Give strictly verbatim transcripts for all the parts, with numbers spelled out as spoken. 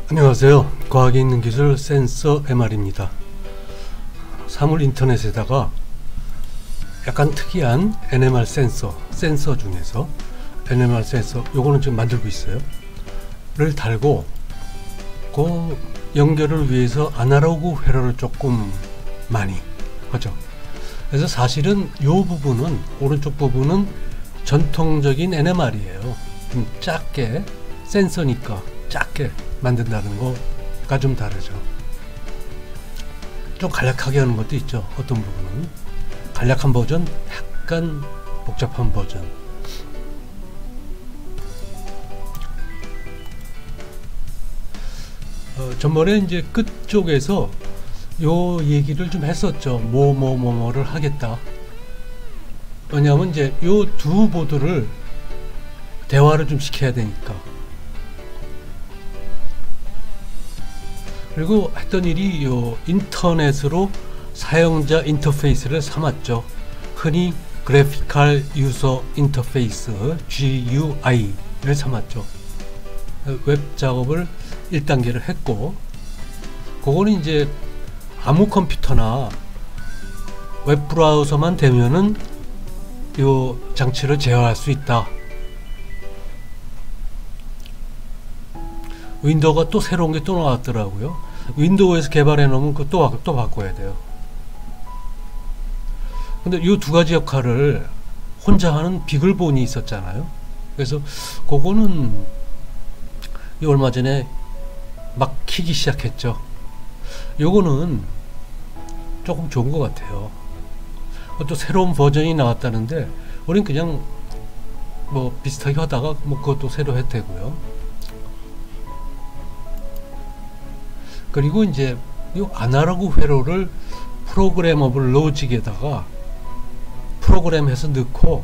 안녕하세요. 과학에 있는 기술 센서 엠알입니다. 사물 인터넷에다가 약간 특이한 엔엠알 센서, 센서 중에서 엔엠알 센서, 요거는 지금 만들고 있어요. 를 달고 그 연결을 위해서 아날로그 회로를 조금 많이 하죠. 그래서 사실은 요 부분은, 오른쪽 부분은 전통적인 엔엠알이에요. 좀 작게, 센서니까 작게 만든다는 거가 좀 다르죠. 좀 간략하게 하는 것도 있죠. 어떤 부분은 간략한 버전, 약간 복잡한 버전. 어, 전번에 이제 끝쪽에서 요 얘기를 좀 했었죠. 뭐 뭐 뭐 뭐를 하겠다. 왜냐하면 이제 요 두 보드를 대화를 좀 시켜야 되니까. 그리고 했던 일이 요 인터넷으로 사용자 인터페이스를 삼았죠. 흔히 그래피컬 유저 인터페이스 지유아이를 삼았죠. 웹 작업을 일 단계를 했고, 그거는 이제 아무 컴퓨터나 웹 브라우저만 되면은 요 장치를 제어할 수 있다. 윈도우가 또 새로운 게 또 나왔더라고요. 윈도우에서 개발해 놓으면 그또 또 바꿔야 돼요. 근데 이 두 가지 역할을 혼자 하는 비글본이 있었잖아요. 그래서 그거는 이 얼마 전에 막 키기 시작했죠. 요거는 조금 좋은 것 같아요. 또 새로운 버전이 나왔다는데 우린 그냥 뭐 비슷하게 하다가 뭐 그것도 새로 했대고요. 그리고 이제 이 아날로그 회로를 프로그래머블 로직에다가 프로그램해서 넣고,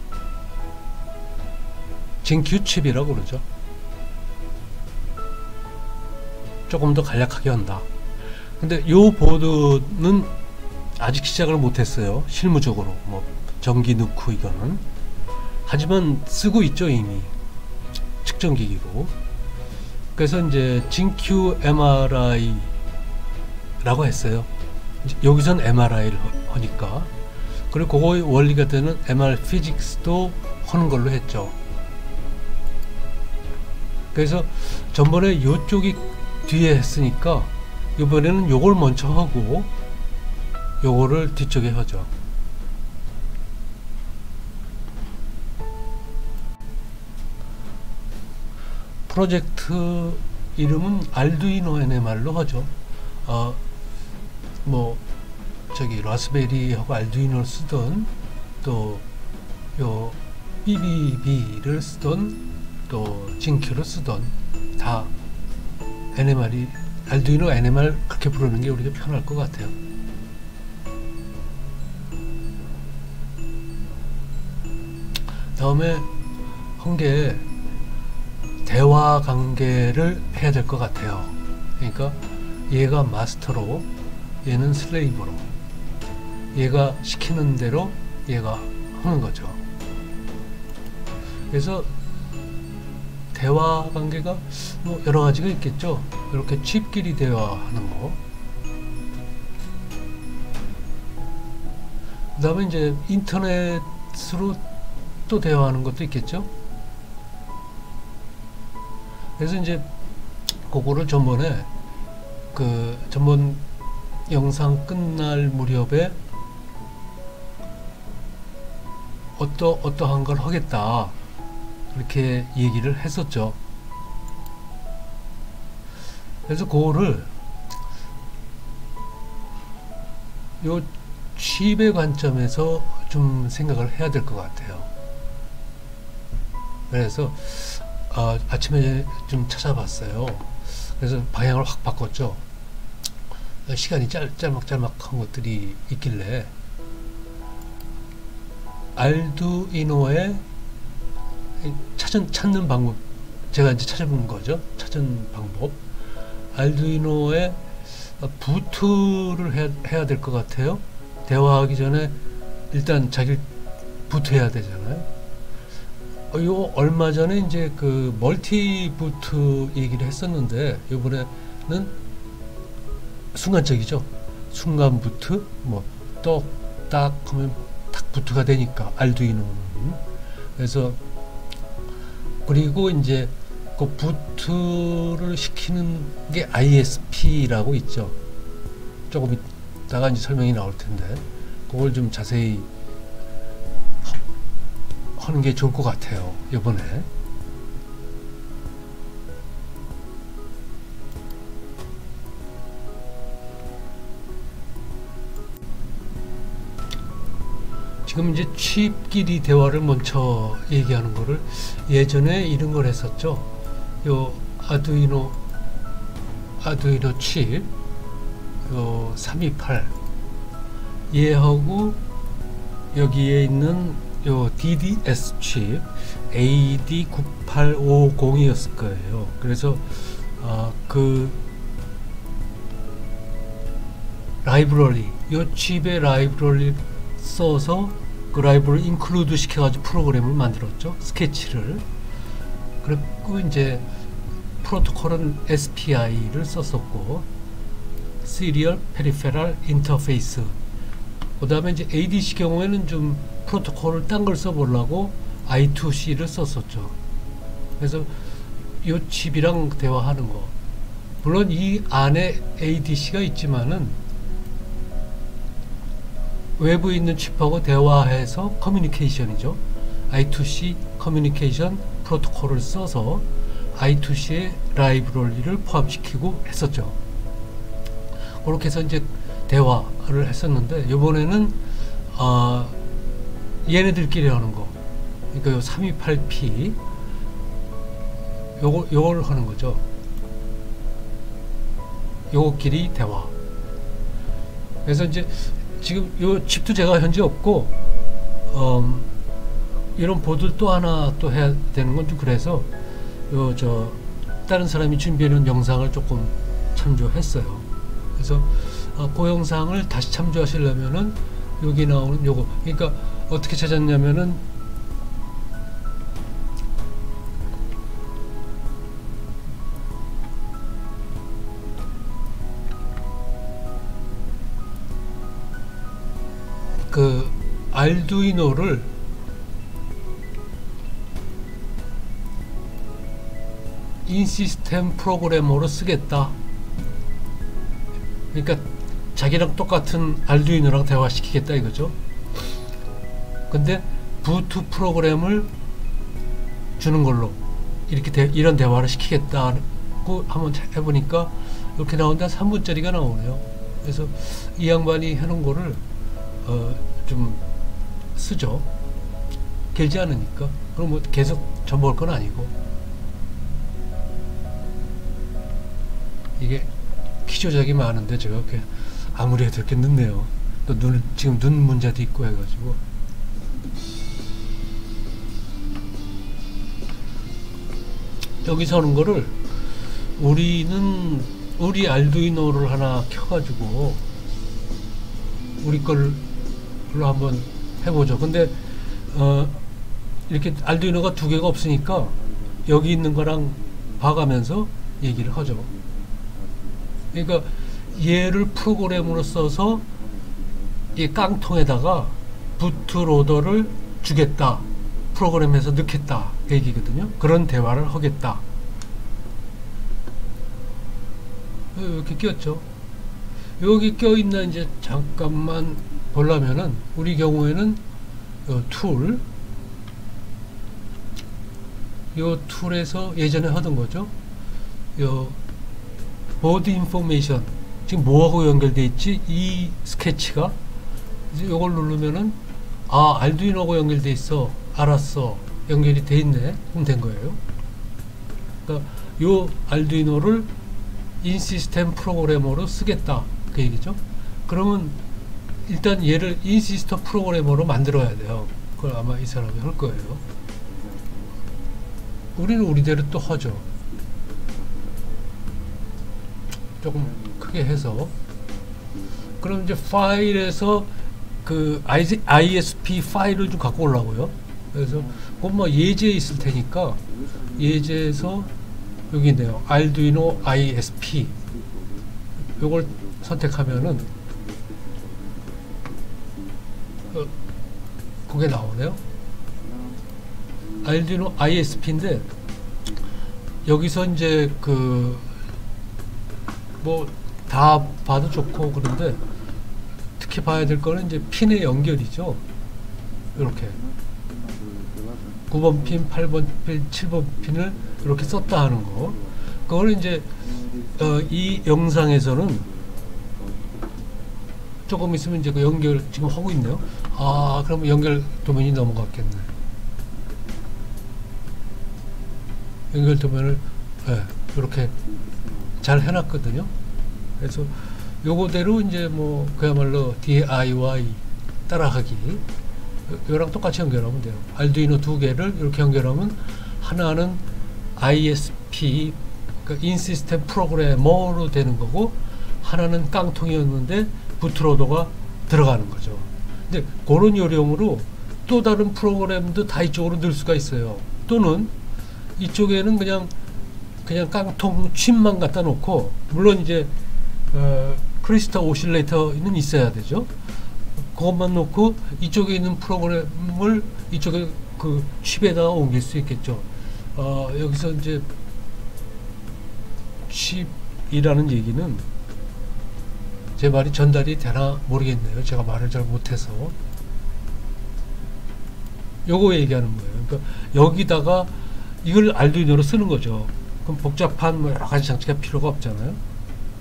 진큐 칩이라고 그러죠. 조금 더 간략하게 한다. 근데 이 보드는 아직 시작을 못했어요. 실무적으로 뭐 전기 넣고 이거는. 하지만 쓰고 있죠, 이미 측정기기로. 그래서 이제 진큐 엠알아이라고 했어요. 여기선 엠알아이를 하니까. 그리고 그거의 원리가 되는 엠알 피직스도 하는 걸로 했죠. 그래서 전번에 이쪽이 뒤에 했으니까 이번에는 요걸 먼저 하고 요거를 뒤쪽에 하죠. 프로젝트 이름은 알두이노 엔엠알로 하죠. 어, 뭐 저기 라스베리하고 알두이노를 쓰던, 또 요 비비비를 쓰던, 또 진큐를 쓰던 다 엔엠알이, 알두이노 엔엠알 그렇게 부르는 게 우리가 편할 것 같아요. 다음에 한 게 대화 관계를 해야 될 것 같아요. 그러니까 얘가 마스터로, 얘는 슬레이브로, 얘가 시키는 대로 얘가 하는 거죠. 그래서 대화 관계가 뭐 여러 가지가 있겠죠. 이렇게 칩끼리 대화하는 거. 그 다음에 이제 인터넷으로 또 대화하는 것도 있겠죠. 그래서 이제 그거를 전번에 그 전번 영상 끝날 무렵에 어떠 어떠한 걸 하겠다 이렇게 얘기를 했었죠. 그래서 그거를 요 칩의 관점에서 좀 생각을 해야 될 것 같아요. 그래서 아, 아침에 좀 찾아봤어요. 그래서 방향을 확 바꿨죠. 시간이 짤, 짤막짤막한 것들이 있길래 알두이노의 찾은, 찾는 방법, 제가 이제 찾아본 거죠. 찾은 방법. 알두이노의 부트를 해야, 해야 될 것 같아요. 대화하기 전에 일단 자기를 부트해야 되잖아요. 어, 요 얼마 전에 이제 그 멀티부트 얘기를 했었는데 이번에는 순간적이죠. 순간 부트 뭐 똑딱 하면 탁 부트가 되니까 알두이노는. 그래서 그리고 이제 그 부트를 시키는 게 아이에스피라고 있죠. 조금 이따가 이제 설명이 나올 텐데 그걸 좀 자세히 하는 게 좋을 것 같아요. 이번에. 지금 이제 칩끼리 대화를 먼저 얘기하는 거를 예전에 이런 걸 했었죠. 요 아두이노 아두이노 칩 요 삼이팔 얘하고 여기에 있는 요 디디에스 칩 에이디 구팔오공이었을 거예요. 그래서 어, 그 라이브러리 요 칩의 라이브러리 써서 그 라이브러리 인클루드 시켜가지고 프로그램을 만들었죠. 스케치를. 그리고 이제 프로토콜은 에스피아이를 썼었고 Serial Peripheral Interface. 그 다음에 이제 에이디씨 경우에는 좀 프로토콜을 딴 걸 써보려고 아이투씨를 썼었죠. 그래서 이 칩이랑 대화하는 거. 물론 이 안에 에이디씨가 있지만은 외부에 있는 칩하고 대화해서 커뮤니케이션이죠. 아이투씨 커뮤니케이션 프로토콜을 써서 아이투씨의 라이브러리를 포함시키고 했었죠. 그렇게 해서 이제 대화를 했었는데 이번에는 어, 얘네들끼리 하는 거. 그러니까 요 삼이팔 피 요거 요걸 하는 거죠. 요거끼리 대화. 그래서 이제 지금 요 칩도 제가 현재 없고 음, 이런 보드를 또 하나 또 해야 되는 건 좀 그래서 요 저 다른 사람이 준비해 놓은 영상을 조금 참조했어요. 그래서 어, 그 영상을 다시 참조하시려면은 여기 나오는 요거. 그러니까 어떻게 찾았냐면은 그 알두이노를 인시스템 프로그래머로 쓰겠다. 그러니까 자기랑 똑같은 알두이노랑 대화시키겠다 이거죠. 근데 부트 프로그램을 주는 걸로 이렇게 대, 이런 대화를 시키겠다고 한번 해보니까 이렇게 나온다. 삼 분짜리가 나오네요. 그래서 이 양반이 해놓은 거를 어, 좀 쓰죠. 길지 않으니까. 그럼 뭐 계속 전부할 건 아니고. 이게 키 조작이 많은데 제가 이렇게 아무리 해도 이렇게 늦네요. 또 눈, 지금 눈 문제도 있고 해가지고. 여기서 하는 거를 우리는 우리 알두이노를 하나 켜가지고 우리 걸로 한번 해보죠. 근데 어 이렇게 알두이노가 두 개가 없으니까 여기 있는 거랑 봐가면서 얘기를 하죠. 그러니까 얘를 프로그램으로 써서 이 깡통에다가 부트로더를 주겠다. 프로그램에서 넣겠다. 그 얘기거든요. 그런 대화를 하겠다. 이렇게 끼었죠. 여기 껴있나 이제 잠깐만 보려면은 우리 경우에는 요 툴, 요 툴에서 예전에 하던 거죠. 요 보드 인포메이션 지금 뭐하고 연결돼 있지? 이 스케치가 이제 요걸 누르면은 아 알두이노하고 연결돼 있어. 알았어. 연결이 돼 있네. 그럼 된 거예요. 그러니까 요 알두이노를 인시스템 프로그래머로 쓰겠다. 그 얘기죠. 그러면 일단 얘를 인시스템 프로그래머로 만들어야 돼요. 그걸 아마 이 사람이 할 거예요. 우리는 우리대로 또 하죠. 조금 크게 해서. 그럼 이제 파일에서 그 아이에스피 파일을 좀 갖고 오려고요. 그래서 그건 뭐 예제에 있을 테니까 예제에서 여기 있네요. 알두이노 아이에스피 요걸 선택하면은 어, 그게 나오네요. 알두이노 아이에스피인데 여기서 이제 그 뭐 다 봐도 좋고 그런데 특히 봐야 될 거는 이제 핀의 연결이죠. 이렇게 구 번 핀, 팔 번 핀, 칠 번 핀을 이렇게 썼다 하는 거. 그거는 이제 어, 이 영상에서는 조금 있으면 이제 그 연결 지금 하고 있네요. 아, 그러면 연결 도면이 넘어갔겠네. 연결 도면을 네, 이렇게 잘 해놨거든요. 그래서 요거대로 이제 뭐 그야말로 디아이와이 따라하기 이거랑 똑같이 연결하면 돼요. 알두이노 두 개를 이렇게 연결하면 하나는 아이에스피 그러니까 인시스템 프로그래머로 되는 거고 하나는 깡통이었는데 부트로더가 들어가는 거죠. 근데 그런 요령으로 또 다른 프로그램도 다 이쪽으로 넣을 수가 있어요. 또는 이쪽에는 그냥 그냥 깡통 칩만 갖다 놓고 물론 이제 어, 크리스탈 오실레이터는 있어야 되죠. 그것만 놓고 이쪽에 있는 프로그램을 이쪽에 그 칩에다가 옮길 수 있겠죠. 어, 여기서 이제 칩이라는 얘기는 제 말이 전달이 되나 모르겠네요. 제가 말을 잘 못해서 요거 얘기하는 거예요. 그러니까 여기다가 이걸 알두이노로 쓰는 거죠. 그럼 복잡한 뭐 여러 가지 장치가 필요가 없잖아요.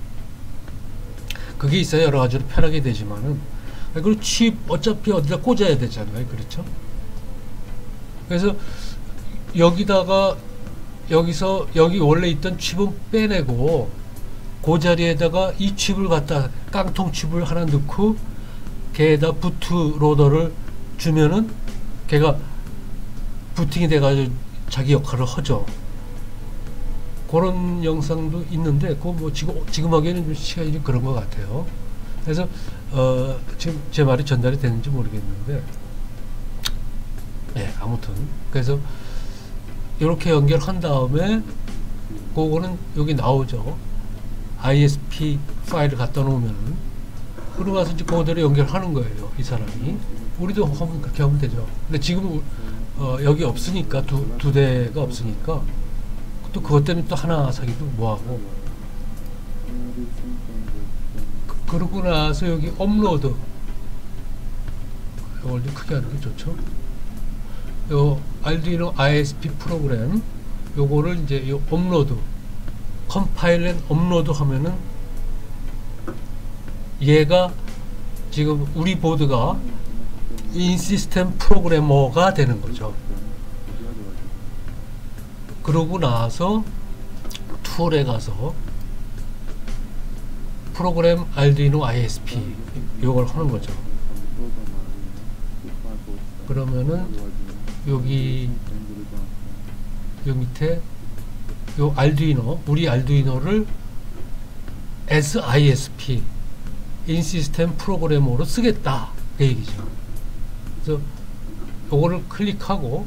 그게 있어야 여러 가지로 편하게 되지만은 그리고 칩 어차피 어디다 꽂아야 되잖아요. 그렇죠? 그래서 여기다가 여기서 여기 원래 있던 칩은 빼내고 그 자리에다가 이 칩을 갖다 깡통 칩을 하나 넣고 걔에다 부트로더를 주면은 걔가 부팅이 돼가지고 자기 역할을 하죠. 그런 영상도 있는데 그거 뭐 지금 지금 하기에는 좀 시간이 좀 그런 것 같아요. 그래서 어, 지금 제 말이 전달이 되는지 모르겠는데, 네, 아무튼 그래서 이렇게 연결한 다음에 그거는 여기 나오죠. 아이에스피 파일을 갖다 놓으면은 그러고 나서 이제 그대로 연결하는 거예요. 이 사람이. 우리도 하면 그렇게 하면 되죠. 근데 지금 어, 여기 없으니까 두, 두 대가 없으니까 또 그것 때문에 또 하나 사기도 뭐하고. 그, 그러고 나서 여기 업로드 이걸 좀 크게 하는 게 좋죠. 요 알두이노 아이에스피 프로그램 요거를 이제 요 업로드 컴파일 앤 업로드 하면은 얘가 지금 우리 보드가 인시스템 프로그래머가 되는 거죠. 그러고 나서 툴에 가서 프로그램 알두이노 아이에스피 요걸 하는 거죠. 그러면은 여기 요 밑에 요 알두이노 우리 알두이노를 as 아이에스피 인시스템 프로그래머로 쓰겠다 그 얘기죠. 그래서 요거를 클릭하고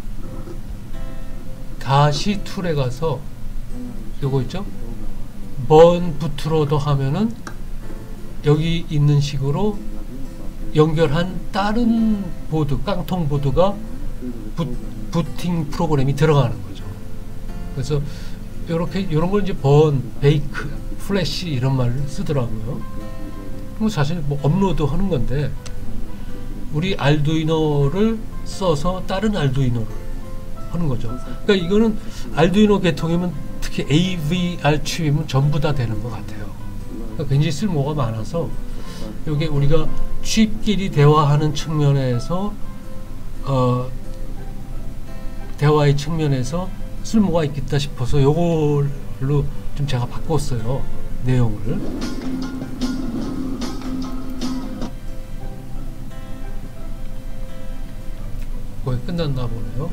다시 툴에 가서 요거 있죠? 번 부트로더 하면은 여기 있는 식으로 연결한 다른 보드, 깡통 보드가 부, 부팅 프로그램이 들어가는 거죠. 그래서 요렇게 이런 걸 이제 번, 베이크, 플래시 이런 말을 쓰더라고요. 뭐 사실 뭐 업로드 하는 건데 우리 알두이노를 써서 다른 알두이노를 하는 거죠. 그러니까 이거는 알두이노 계통이면 특히 에이브이알 칩이면 전부 다 되는 것 같아요. 그러니까 굉장히 쓸모가 많아서 이게 우리가 칩끼리 대화하는 측면에서 어, 대화의 측면에서 쓸모가 있겠다 싶어서 요걸로 좀 제가 바꿨어요. 내용을. 거의 끝났나 보네요.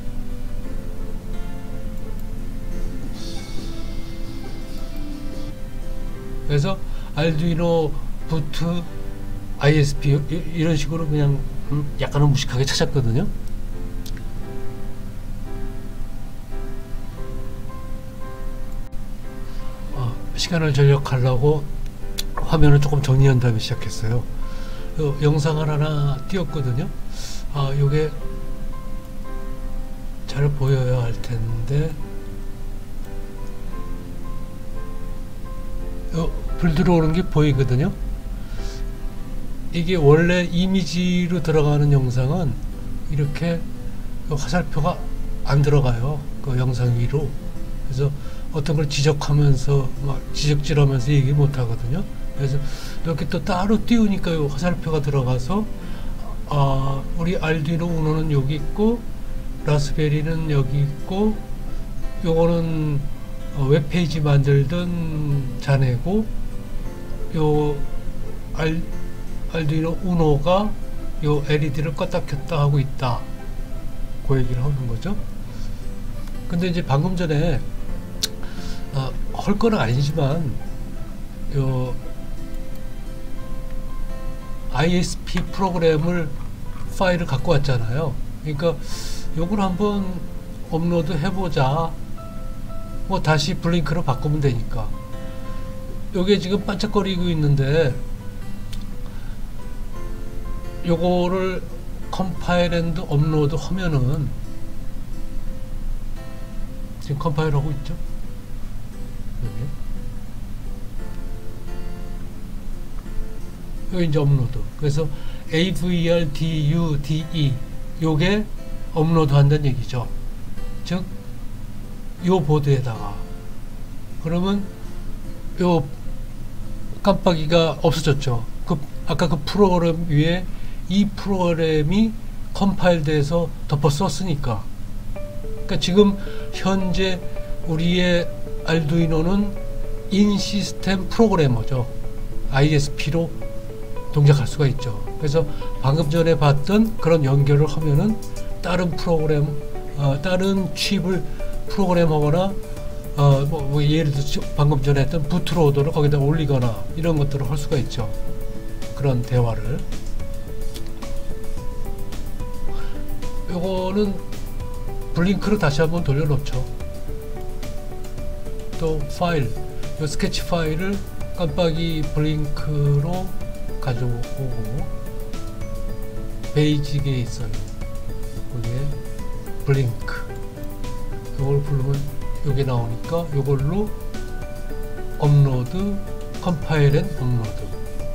그래서 알두이노 부트 아이에스피 이런 식으로 그냥 약간은 무식하게 찾았거든요. 시간을 절약하려고 화면을 조금 정리한 다음에 시작했어요. 요 영상을 하나 띄웠거든요. 아, 요게 잘 보여야 할 텐데, 요 불 들어오는 게 보이거든요. 이게 원래 이미지로 들어가는 영상은 이렇게 화살표가 안 들어가요, 그 영상 위로. 그래서 어떤 걸 지적하면서 막 지적질하면서 얘기 못 하거든요. 그래서 이렇게 또 따로 띄우니까 요 화살표가 들어가서, 아, 우리 알두이노 우노는 여기 있고 라스베리는 여기 있고, 요거는 어, 웹페이지 만들던 자네고, 요 알, 알두이노 우노가 요 엘이디를 껐다 켰다 하고 있다, 그 얘기를 하는 거죠. 근데 이제 방금 전에 어, 할 건 아니지만 요 아이에스피 프로그램을 파일을 갖고 왔잖아요. 그러니까 요걸 한번 업로드 해보자. 뭐 다시 블링크로 바꾸면 되니까. 요게 지금 반짝거리고 있는데, 요거를 컴파일 앤드 업로드 하면은, 지금 컴파일 하고 있죠? 여기. 여기 이제 업로드. 그래서 에이브이알디유디이 요게 업로드 한다는 얘기죠. 즉, 요 보드에다가. 그러면 요 깜빡이가 없어졌죠. 그 아까 그 프로그램 위에 이 프로그램이 컴파일돼서 덮어 썼으니까. 그러니까 지금 현재 우리의 알두이노는 인 시스템 프로그래머죠. 아이에스피로 동작할 수가 있죠. 그래서 방금 전에 봤던 그런 연결을 하면은 다른 프로그램, 어, 다른 칩을 프로그램하거나, 어, 뭐, 뭐 예를 들어 방금 전에 했던 부트로더를 거기다 올리거나 이런 것들을 할 수가 있죠. 그런 대화를. 요거는 블링크로 다시 한번 돌려놓죠. 또 파일, 요 스케치 파일을 깜빡이 블링크로 가져오고, 베이직에 있어요. 거기에 블링크. 요걸 부르면 요게 나오니까 요걸로 업로드, 컴파일 앤 업로드.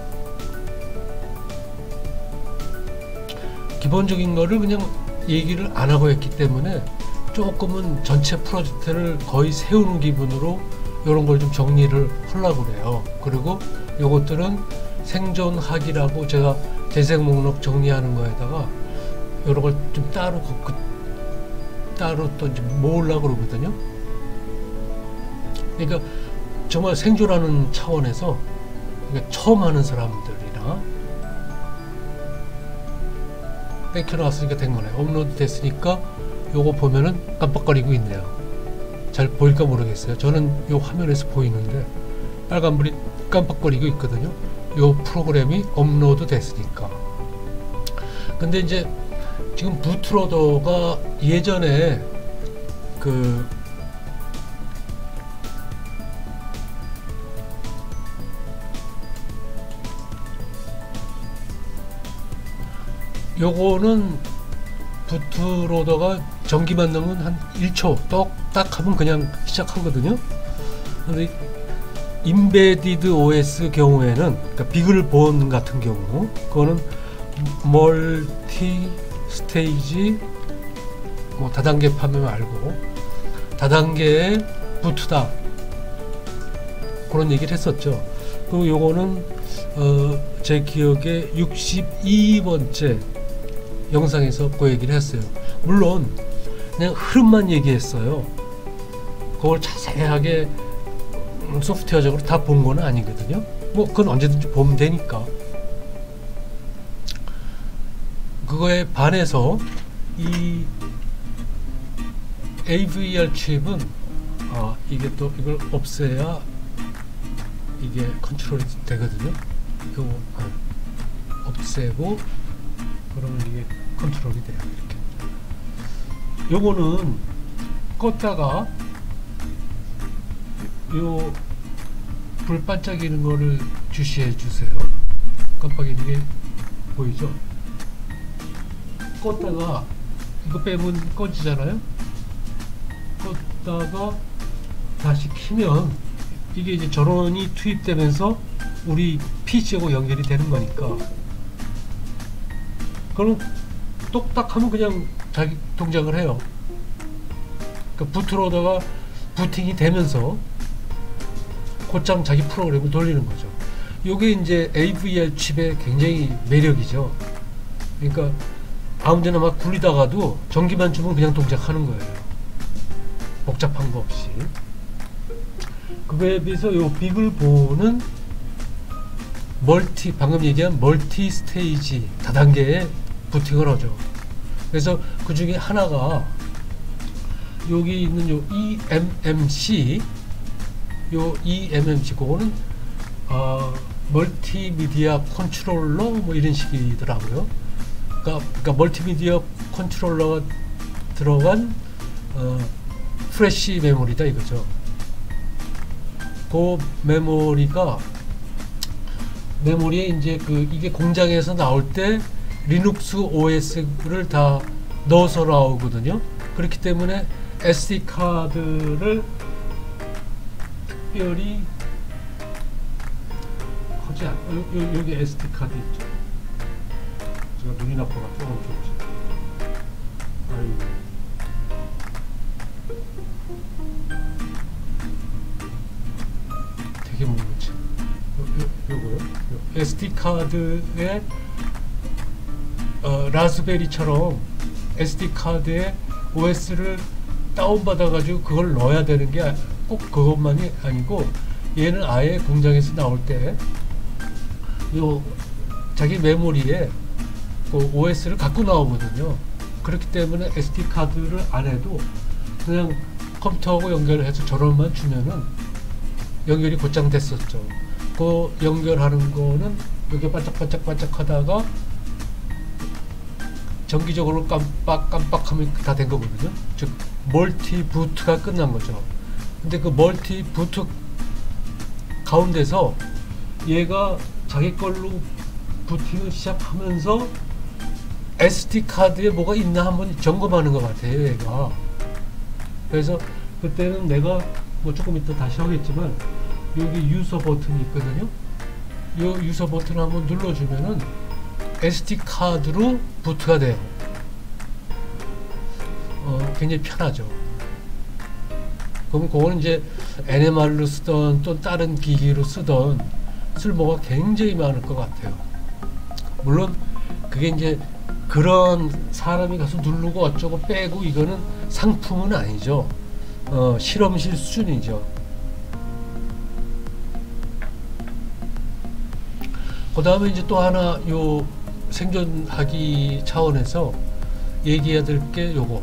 기본적인 거를 그냥 얘기를 안 하고 했기 때문에 조금은 전체 프로젝트를 거의 세우는 기분으로 요런 걸 좀 정리를 하려고 그래요. 그리고 요것들은 생존하기라고 제가 재생 목록 정리하는 거에다가 요런 걸 좀 따로 그, 따로 또 이제 모으려고 그러거든요. 그러니까 정말 생존하는 차원에서, 그러니까 처음 하는 사람들이나 뺏겨나왔으니까 된 거네요. 업로드 됐으니까 요거 보면은 깜빡거리고 있네요. 잘 보일까 모르겠어요. 저는 요 화면에서 보이는데 빨간불이 깜빡거리고 있거든요. 요 프로그램이 업로드 됐으니까. 근데 이제 지금 부트로더가 예전에 그 요거는 부트로더가 전기만 넣으면 한 일 초 똑딱 하면 그냥 시작하거든요. 근데 인베디드 오에스 경우에는, 그러니까 비글본 같은 경우, 그거는 멀티 스테이지, 뭐 다단계 파면 알고 다단계의 부트다, 그런 얘기를 했었죠. 그리고 요거는 어, 제 기억에 육십이 번째 영상에서 그 얘기를 했어요. 물론 그냥 흐름만 얘기했어요. 그걸 자세하게 소프트웨어적으로 다 본 건 아니거든요. 뭐 그건 언제든지 보면 되니까. 그거에 반해서 이 에이브이알 칩은 아, 이게 또 이걸 없애야 이게 컨트롤이 되거든요. 이거 아, 없애고 그러면 이게 컨트롤이 돼요. 이렇게. 요거는 껐다가 요 불 반짝이는 거를 주시해 주세요. 깜빡이는 게 보이죠? 껐다가 이거 빼면 꺼지잖아요. 껐다가 다시 키면 이게 이제 전원이 투입되면서 우리 피씨하고 연결이 되는 거니까, 그럼 똑딱 하면 그냥 자기 동작을 해요. 그러니까 부트로다가 부팅이 되면서 곧장 자기 프로그램을 돌리는 거죠. 요게 이제 에이브이알 칩의 굉장히 매력이죠. 그러니까 아무데나 막 굴리다가도 전기만 주면 그냥 동작하는 거예요. 복잡한 거 없이. 그거에 비해서 요 비글보는 멀티, 방금 얘기한 멀티 스테이지 다단계의 부팅을 하죠. 그래서 그 중에 하나가 여기 있는 요 이엠엠씨, 요 이엠엠씨 그거는 어, 멀티미디어 컨트롤러 뭐 이런 식이더라고요. 그러니까, 그러니까 멀티미디어 컨트롤러가 들어간 어, 프레시 메모리다 이거죠. 그 메모리가 메모리에 이제 그 이게 공장에서 나올 때 리눅스 오에스를 다 넣어서 나오거든요. 그렇기 때문에 에스디 카드를 특별히 하지 않. 요, 여기 에스디 카드 있죠. 제가 눈이 나빠가 조금 좁지. 아이고. 되게 모르지. 요거요. 요 에스디 카드에 어, 라즈베리처럼 에스디 카드에 오에스를 다운받아 가지고 그걸 넣어야 되는 게 꼭 그것만이 아니고, 얘는 아예 공장에서 나올 때 요 자기 메모리에 그 오에스를 갖고 나오거든요. 그렇기 때문에 에스디 카드를 안 해도 그냥 컴퓨터하고 연결해서 전원만 주면은 연결이 곧장 됐었죠. 그 연결하는 거는 여기 반짝반짝반짝 하다가 정기적으로 깜빡 깜빡하면 다 된 거거든요. 즉 멀티 부트가 끝난 거죠. 근데 그 멀티 부트 가운데서 얘가 자기 걸로 부팅을 시작하면서 에스디 카드에 뭐가 있나 한번 점검하는 것 같아요, 얘가. 그래서 그때는 내가 뭐 조금 이따 다시 하겠지만 여기 유서 버튼이 있거든요. 이 유서 버튼을 한번 눌러주면은 에스디 카드로 부트가 돼요. 어, 굉장히 편하죠. 그럼 그거는 이제 엔엠알로 쓰던 또 다른 기기로 쓰던 쓸모가 굉장히 많을 것 같아요. 물론 그게 이제 그런 사람이 가서 누르고 어쩌고 빼고 이거는 상품은 아니죠. 어, 실험실 수준이죠. 그 다음에 이제 또 하나 요 생존하기 차원에서 얘기해야 될 게 요거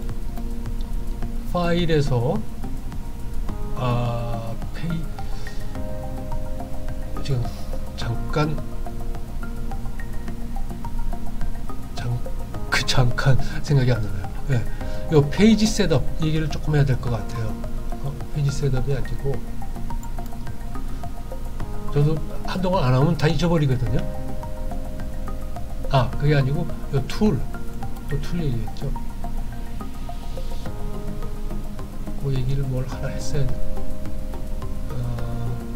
파일에서 아 페이 지금 잠깐 잠, 그 잠깐 생각이 안 나요. 네. 요 페이지 셋업 얘기를 조금 해야 될 것 같아요. 어, 페이지 셋업이 아니고 저도 한동안 안 하면 다 잊어버리거든요. 아 그게 아니고 요 툴, 또 툴 얘기했죠. 그 얘기를 뭘 하나 했어야 돼. 어,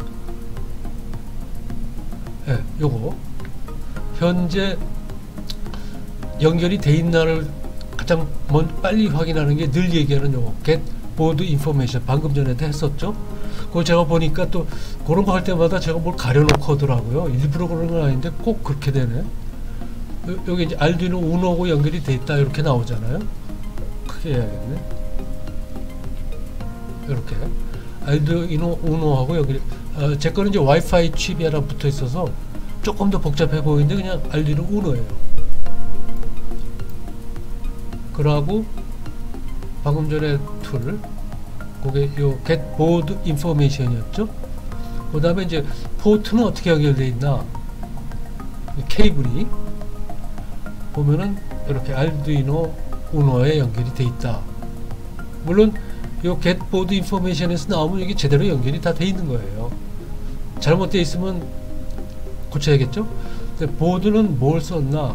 네, 요거 현재 연결이 돼 있나를 가장 먼저 빨리 확인하는 게 늘 얘기하는 요거 get board information, 방금 전에도 했었죠. 그거 제가 보니까 또 그런 거 할 때마다 제가 뭘 가려놓고 하더라고요. 일부러 그런 건 아닌데 꼭 그렇게 되네. 요, 여기 이제 알두이노 우노하고 연결이 돼 있다 이렇게 나오잖아요. 크게 해야겠네. 이렇게 알두이노 우노하고 연결이 어, 제 거는 이제 와이파이 칩이 하나 붙어 있어서 조금 더 복잡해 보이는데 그냥 알두이노 우노예요. 그러고 방금 전에 툴 그게 요 get board information이었죠. 그 다음에 이제 포트는 어떻게 연결되어 있나, 케이블이 보면은 이렇게 알두이노 우노에 연결이 되어 있다. 물론 요 get board information에서 나오면 이게 제대로 연결이 다 돼 있는 거예요. 잘못되어 있으면 고쳐야겠죠. 근데 보드는 뭘 썼나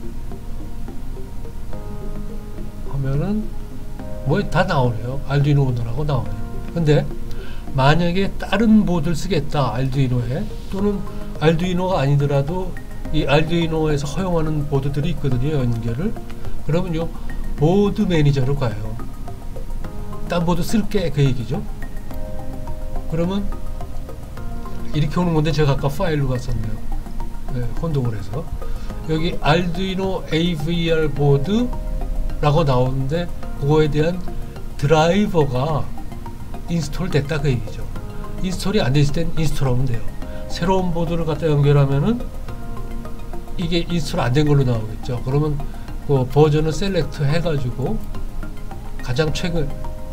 하면은 뭐 다 나오네요. 알두이노 우노라고 나오네요. 근데 만약에 다른 보드를 쓰겠다, 알두이노에, 또는 알두이노가 아니더라도 이 알두이노에서 허용하는 보드들이 있거든요, 연결을. 그러면 요 보드 매니저로 가요. 딴 보드 쓸게, 그 얘기죠. 그러면 이렇게 오는 건데, 제가 아까 파일로 갔었네요. 네, 혼동을 해서. 여기 알두이노 에이브이알 보드라고 나오는데, 그거에 대한 드라이버가 인스톨 됐다, 그 얘기죠. 인스톨이 안 됐을 땐 인스톨하면 돼요. 새로운 보드를 갖다 연결하면은 이게 인스톨 안 된 걸로 나오겠죠. 그러면 그 버전을 셀렉트 해가지고 가장 최근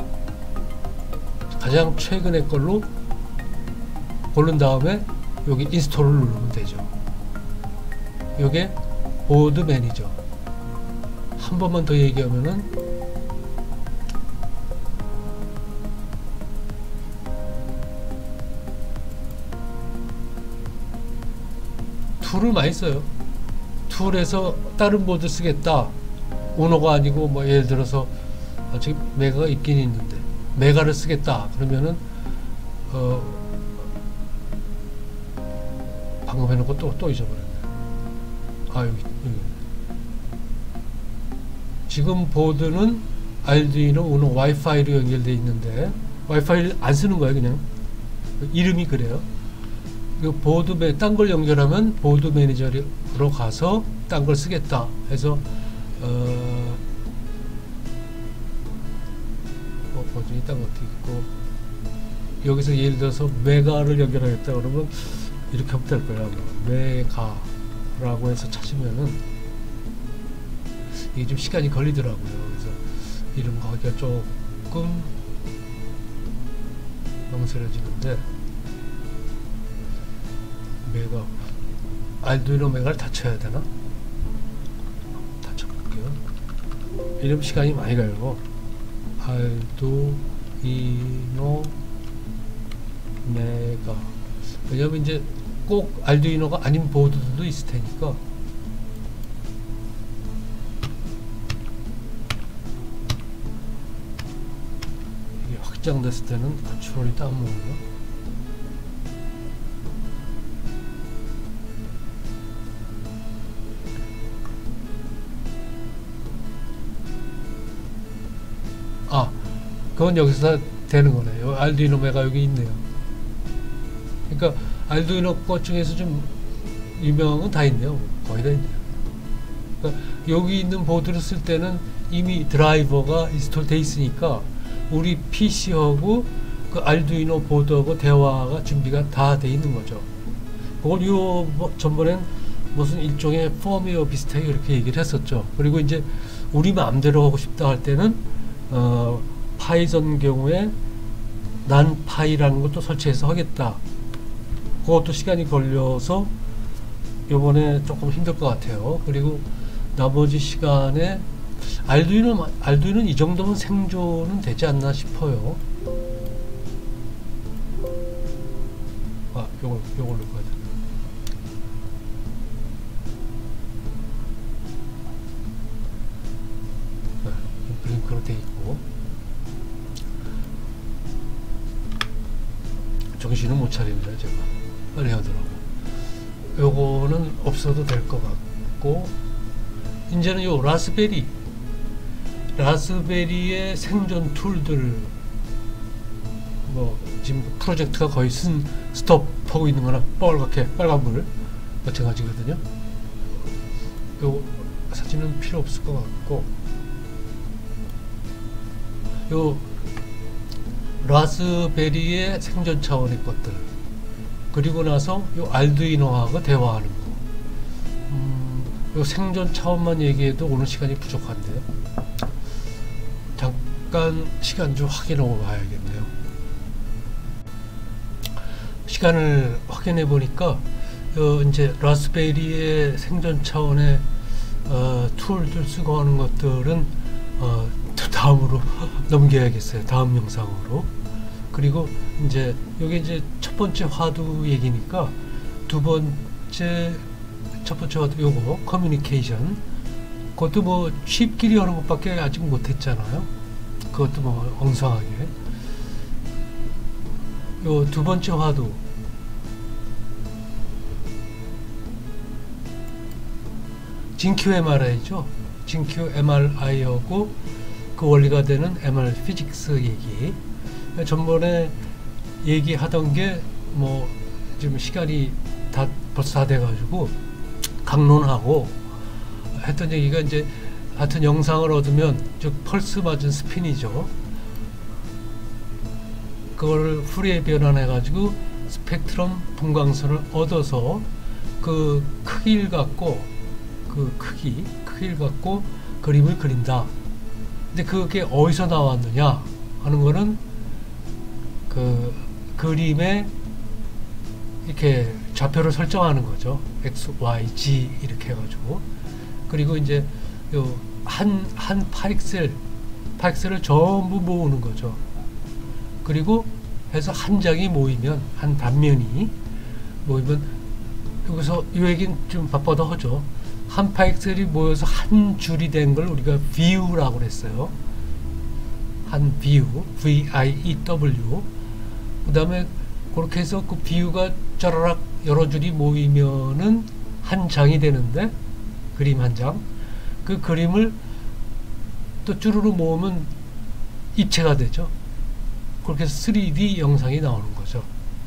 가장 최근의 걸로 고른 다음에 여기 인스톨을 누르면 되죠. 요게 보드 매니저. 한 번만 더 얘기하면은 툴을 많이 써요. 툴에서 다른 보드 쓰겠다, 오너가 아니고 뭐 예를 들어서 아, 지금 메가가 있긴 있는데 메가를 쓰겠다 그러면은 어 방금 해놓고 또 또 잊어버렸네. 아 여기, 여기 지금 보드는 알두이노 우노 와이파이로 연결되어 있는데 와이파이를 안 쓰는 거예요. 그냥 이름이 그래요. 보드 매, 딴 걸 연결하면 보드 매니저로 가서 딴 걸 쓰겠다 해서 어, 뭐 버전이 딴 것도 있고, 여기서 예를 들어서 메가를 연결하겠다 그러면 이렇게 하면 될 거예요. 메가라고 해서 찾으면은 이게 좀 시간이 걸리더라고요. 그래서 이름 가기가 조금 망설여지는데, 메가 알두이노 메가를 다 쳐야 되나? 다 쳐볼게요. 이름 시간이 많이 가요. 알두이노 메가. 왜냐면 이제 꼭 알두이노가 아닌 보드도 있을 테니까. 이게 확장됐을 때는 컨트롤이 다운로드가. 아, 그건 여기서 되는 거네요. 알두이노 메가 여기 있네요. 그러니까 알두이노 것 중에서 좀 유명한 건 다 있네요. 거의 다 있네요. 그러니까 여기 있는 보드를 쓸 때는 이미 드라이버가 인스톨 돼 있으니까 우리 피씨하고 그 알두이노 보드하고 대화가 준비가 다 돼 있는 거죠. 그걸 요 뭐 전번엔 무슨 일종의 펌웨어 비슷하게 이렇게 얘기를 했었죠. 그리고 이제 우리 마음대로 하고 싶다 할 때는 어, 파이썬 경우에 난 파이라는 것도 설치해서 하겠다. 그것도 시간이 걸려서 요번에 조금 힘들 것 같아요. 그리고 나머지 시간에 알두이노, 알두이노는 이 정도면 생존은 되지 않나 싶어요. 아, 요걸, 요걸 넣어야 돼. 블링크로 돼 있고. 정신은 못 차립니다, 제가. 빨리 하더라고. 요거는 없어도 될 것 같고, 이제는 요 라스베리. 라스베리의 생존 툴들, 뭐, 지금 프로젝트가 거의 쓴, 스톱하고 있는 거나 빨갛게, 빨간불, 마찬가지거든요. 요 사진은 필요 없을 것 같고, 요 라스베리의 생존 차원의 것들, 그리고 나서 요 알두이노하고 대화하는 거. 음, 요 생존 차원만 얘기해도 오늘 시간이 부족한데요. 잠깐 시간 좀 확인하고 가야겠네요. 시간을 확인해 보니까 어, 이제 라스베리의 생존 차원의 어, 툴들 쓰고 하는 것들은 어, 다음으로 넘겨야겠어요. 다음 영상으로. 그리고 이제 여기 이제 첫 번째 화두 얘기니까 두 번째 첫 번째 화두 요거 커뮤니케이션, 그것도 뭐 쉽끼리 하는 것밖에 아직 못했잖아요. 그것도 뭐 엉성하게. 요 두 번째 화두 진큐 엠알아이죠. 진큐 엠알아이하고 그 원리가 되는 엠알 피직스 얘기. 전번에 얘기하던 게 뭐 지금 시간이 다 벌써 다 돼가지고 강론하고 했던 얘기가 이제 하여튼 영상을 얻으면 즉 펄스 맞은 스핀이죠. 그거를 후리에 변환해 가지고 스펙트럼 분광선을 얻어서 그 크기를 갖고 그 크기 크기를 갖고 그림을 그린다. 근데 그게 어디서 나왔느냐 하는 거는 그 그림에 이렇게 좌표를 설정하는 거죠. X, Y, Z 이렇게 해가지고. 그리고 이제 요 한, 한 파익셀, 파익셀을 전부 모으는 거죠. 그리고 해서 한 장이 모이면, 한 단면이 모이면, 여기서 이 얘기는 좀 바빠도 하죠. 한 파익셀이 모여서 한 줄이 된 걸 우리가 view라고 그랬어요. 한 view, V I E W. 그 다음에 그렇게 해서 그 view가 짜라락 여러 줄이 모이면은 한 장이 되는데, 그림 한 장. 그 그림을 또 쭈루루 모으면 입체가 되죠. 그렇게 해서 쓰리디 영상이 나오는 거죠.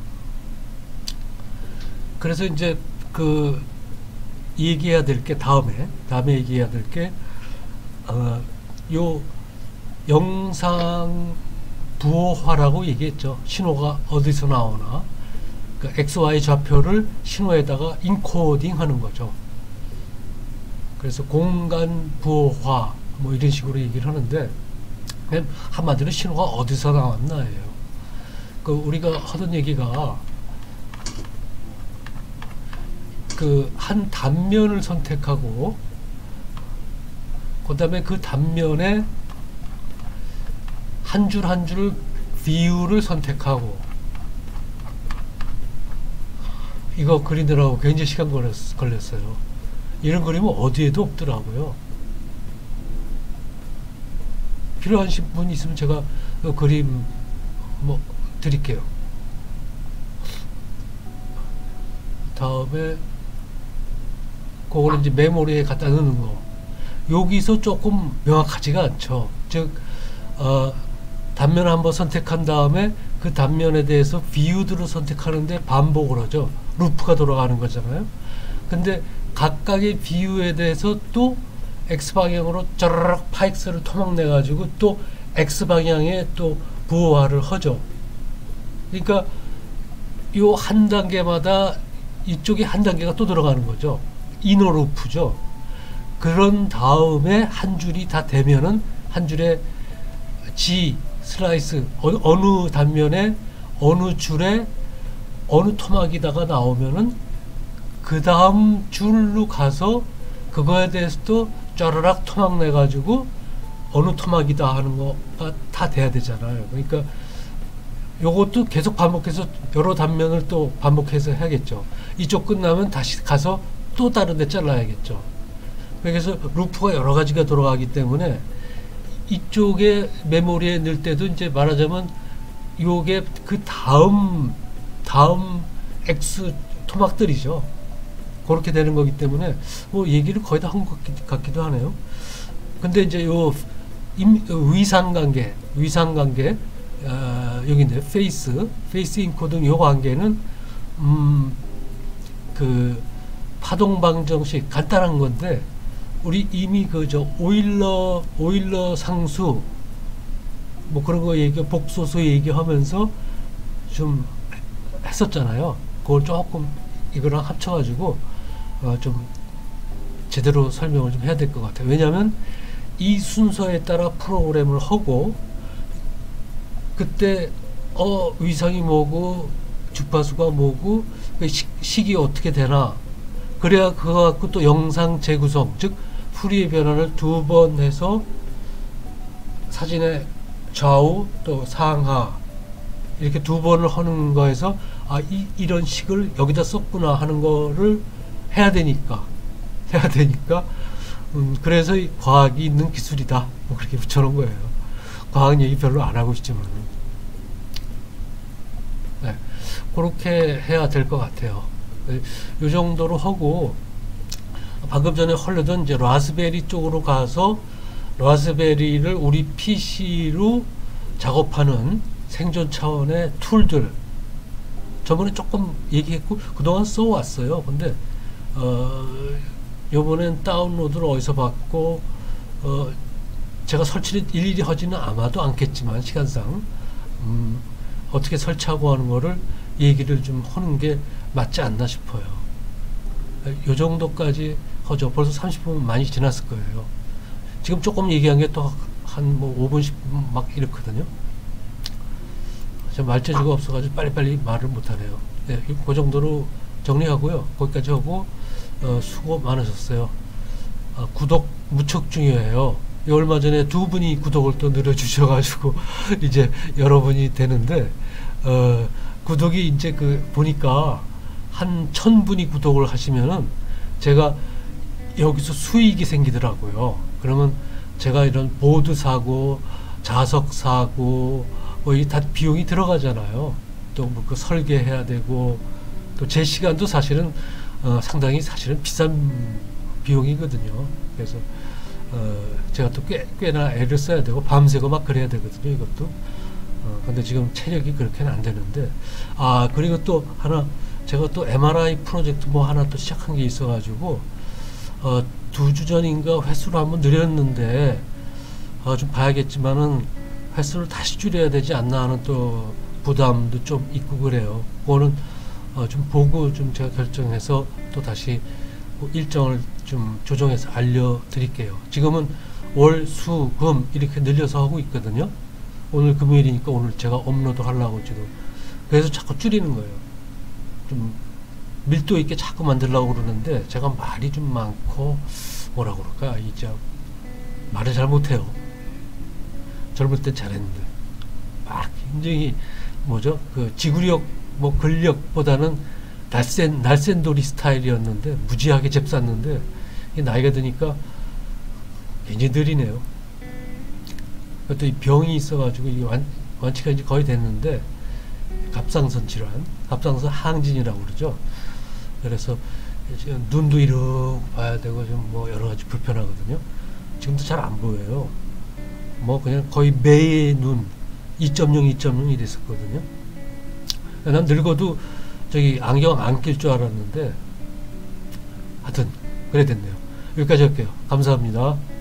그래서 이제 그 얘기해야 될 게 다음에 다음에 얘기해야 될 게 어, 요 영상 부호화라고 얘기했죠. 신호가 어디서 나오나 그 엑스 와이 좌표를 신호에다가 인코딩 하는 거죠. 그래서 공간 부호화 뭐 이런 식으로 얘기를 하는데, 그냥 한마디로 신호가 어디서 나왔나예요. 그 우리가 하던 얘기가 그 한 단면을 선택하고 그 다음에 그 단면에 한 줄 한 줄 view를 선택하고, 이거 그리느라고 굉장히 시간 걸렸, 걸렸어요. 이런 그림은 어디에도 없더라고요. 필요하신 분 있으면 제가 그 그림 뭐 드릴게요. 다음에 그거는 이제 메모리에 갖다 넣는 거. 여기서 조금 명확하지가 않죠. 즉 어, 단면 한번 선택한 다음에 그 단면에 대해서 view드를 선택하는데 반복을 하죠. 루프가 돌아가는 거잖아요. 근데 각각의 view에 대해서 또 X방향으로 짜라락 파익스를 토막내 가지고 또 X방향에 또 부호화를 하죠. 그러니까 요 한 단계마다 이쪽에 한 단계가 또 들어가는 거죠. 이너 루프죠. 그런 다음에 한 줄이 다 되면은 한 줄에 G 슬라이스 어, 어느 단면에 어느 줄에 어느 토막이다가 나오면은 그 다음 줄로 가서 그거에 대해서 또 짜르락 토막 내 가지고 어느 토막이다 하는 거가 다 돼야 되잖아요. 그러니까 요것도 계속 반복해서 여러 단면을 또 반복해서 해야겠죠. 이쪽 끝나면 다시 가서 또 다른 데 잘라야겠죠. 그래서 루프가 여러 가지가 돌아가기 때문에 이쪽에 메모리에 넣을 때도 이제 말하자면 요게 그 다음 다음 X 토막들이죠. 그렇게 되는 거기 때문에 뭐 얘기를 거의 다 한 것 같기도 하네요. 근데 이제 요 임, 위상관계 위상관계 어, 여기인데 페이스 페이스 인코딩 요 관계는 음, 그 파동 방정식 간단한 건데 우리 이미 그 저 오일러 오일러 상수 뭐 그런 거 얘기 복소수 얘기하면서 좀 했었잖아요. 그걸 조금 이거랑 합쳐가지고 어 좀 제대로 설명을 좀 해야 될 것 같아요. 왜냐하면 이 순서에 따라 프로그램을 하고 그때 어 위상이 뭐고 주파수가 뭐고 시, 식이 어떻게 되나, 그래야 그거 갖고 또 영상 재구성 즉 풀이의 변환을 두 번 해서 사진의 좌우 또 상하 이렇게 두 번을 하는 거에서 아, 이, 이런 식을 여기다 썼구나 하는 거를 해야 되니까 해야 되니까 음, 그래서 이 과학이 있는 기술이다 뭐 그렇게 붙여놓은 거예요. 과학 얘기 별로 안 하고 싶지만 네, 그렇게 해야 될 것 같아요. 이 정도로 하고 방금 전에 하려던 이제 라즈베리 쪽으로 가서 라즈베리를 우리 피시로 작업하는 생존 차원의 툴들 저번에 조금 얘기했고 그동안 써왔어요. 근데 어, 요번엔 다운로드를 어디서 받고 어, 제가 설치를 일일이 하지는 아마도 않겠지만 시간상 음, 어떻게 설치하고 하는 거를 얘기를 좀 하는 게 맞지 않나 싶어요. 요 정도까지 하죠. 벌써 삼십 분 많이 지났을 거예요. 지금 조금 얘기한 게 또 한 뭐 오 분, 십 분 막 이렇거든요. 제가 말재주가 없어가지고 빨리빨리 말을 못하네요. 네, 그 정도로 정리하고요. 거기까지 하고 어, 수고 많으셨어요. 아, 구독 무척 중요해요. 얼마 전에 두 분이 구독을 또 늘어주셔가지고 이제 여러분이 되는데 어, 구독이 이제 그 보니까 한 천 분이 구독을 하시면은 제가 여기서 수익이 생기더라고요. 그러면 제가 이런 보드 사고 자석 사고 뭐 이 다 비용이 들어가잖아요. 또 뭐 그 설계해야 되고 또 제 시간도 사실은 어, 상당히 사실은 비싼 비용이거든요. 그래서 어, 제가 또 꽤, 꽤나 애를 써야 되고 밤새고 막 그래야 되거든요. 이것도 어, 근데 지금 체력이 그렇게는 안 되는데 아 그리고 또 하나 제가 또 엠알아이 프로젝트 뭐 하나 또 시작한 게 있어 가지고 어, 두 주 전인가 횟수를 한번 늘렸는데 어, 좀 봐야겠지만은 횟수를 다시 줄여야 되지 않나 하는 또 부담도 좀 있고 그래요. 그거는 어, 좀 보고 좀 제가 결정해서 또 다시 일정을 좀 조정해서 알려드릴게요. 지금은 월, 수, 금 이렇게 늘려서 하고 있거든요. 오늘 금요일이니까 오늘 제가 업로드 하려고 지금 그래서 자꾸 줄이는 거예요. 좀 밀도 있게 자꾸 만들려고 그러는데 제가 말이 좀 많고 뭐라 그럴까 이제 말을 잘 못해요. 젊을 땐 잘했는데 막 굉장히 뭐죠 그 지구력 뭐 근력보다는 날쌘 날쌘돌이 스타일이었는데 무지하게 잽쌌는데 나이가 드니까 굉장히 느리네요. 또 이 병이 있어가지고 이 완, 완치가 이제 거의 됐는데 갑상선 질환, 갑상선 항진이라고 그러죠. 그래서 지금 눈도 이렇게 봐야 되고 좀 뭐 여러 가지 불편하거든요. 지금도 잘 안 보여요. 뭐 그냥 거의 매의 눈 이 점 영, 이 점 영 이랬었거든요. 난 늙어도 저기 안경 안 낄 줄 알았는데 하여튼 그래 됐네요. 여기까지 할게요. 감사합니다.